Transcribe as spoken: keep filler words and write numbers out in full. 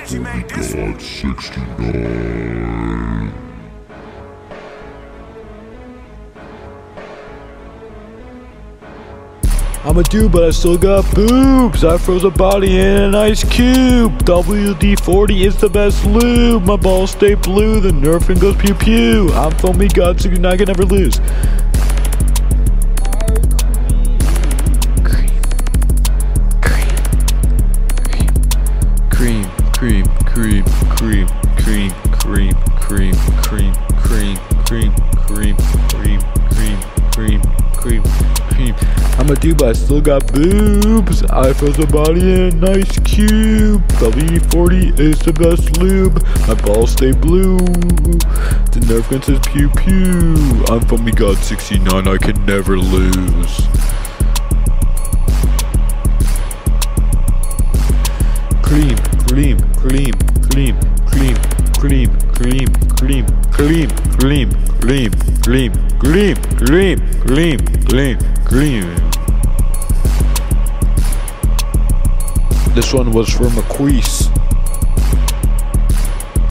did you make this one? sixty-nine. I'm a dude, but I still got boobs. I froze a body in an ice cube. W D forty is the best lube. My balls stay blue, the Nerf gun goes pew pew. I'm foamy god, sixty-nine can never lose. Cream, cream, cream, cream, cream, cream, cream, cream, cream, cream, cream, cream, cream, cream, cream, cream. I'm a dude, but I still got boobs. I froze a body in an ice cube. W D forty is the best lube. My balls stay blue. The Nerf gun says pew pew. I'm foamy god sixty-nine, I can never lose. Cream, cream, cream, cream, cream, cream, cream, cream, cream, cream, cream, cream, cream, cream, cream, cream, cream. This one was for Marquise.